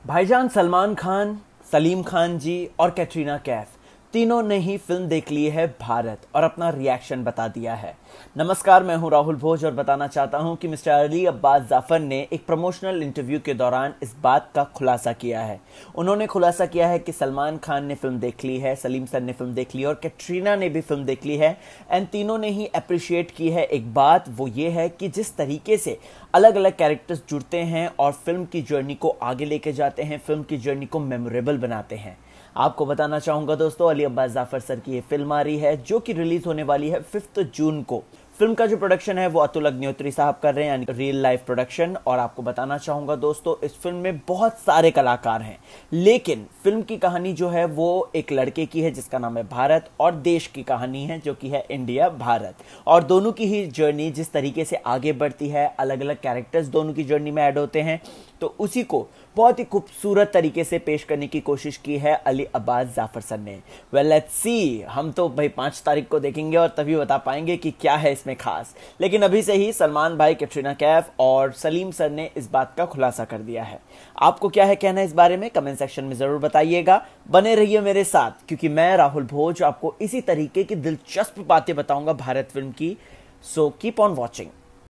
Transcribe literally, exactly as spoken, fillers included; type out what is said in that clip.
भाईजान सलमान खान, सलीम खान जी और कैटरीना कैफ तीनों ने ही फिल्म देख ली है भारत और अपना रिएक्शन बता दिया है। नमस्कार, मैं हूं राहुल भोज और बताना चाहता हूं कि मिस्टर अली अब्बास जाफर ने एक प्रमोशनल इंटरव्यू के दौरान इस बात का खुलासा किया है। उन्होंने खुलासा किया है कि सलमान खान ने फिल्म देख ली है, सलीम सर ने फिल्म देख ली और कैटरीना ने भी फिल्म देख ली है एंड तीनों ने ही अप्रिशिएट की है एक बात, वो ये है कि जिस तरीके से अलग अलग कैरेक्टर्स जुड़ते हैं और फिल्म की जर्नी को आगे लेके जाते हैं, फिल्म की जर्नी को मेमोरेबल बनाते हैं। आपको बताना चाहूंगा दोस्तों, अली अब्बास जाफर सर की ये फिल्म आ रही है जो कि रिलीज होने वाली है फिफ्थ जून को। फिल्म का जो प्रोडक्शन है वो अतुल अग्निहोत्री साहब कर रहे हैं, यानी रियल लाइफ प्रोडक्शन। और आपको बताना चाहूंगा दोस्तों, इस फिल्म में बहुत सारे कलाकार हैं, लेकिन फिल्म की कहानी जो है वो एक लड़के की है जिसका नाम है भारत, और देश की कहानी है जो कि है इंडिया भारत। और दोनों की ही जर्नी जिस तरीके से आगे बढ़ती है, अलग अलग कैरेक्टर्स दोनों की जर्नी में ऐड होते हैं, तो उसी को बहुत ही खूबसूरत तरीके से पेश करने की कोशिश की है अली अब्बास जाफर सर ने। वेल लेट्स सी, हम तो भाई पांच तारीख को देखेंगे और तभी बता पाएंगे कि क्या है इसमें खास। लेकिन अभी से ही सलमान भाई, कैटरीना कैफ और सलीम सर ने इस बात का खुलासा कर दिया है। आपको क्या है कहना है इस बारे में, कमेंट सेक्शन में जरूर बताइएगा। बने रहिए मेरे साथ, क्योंकि मैं राहुल भोज आपको इसी तरीके की दिलचस्प बातें बताऊंगा भारत फिल्म की। So keep on watching.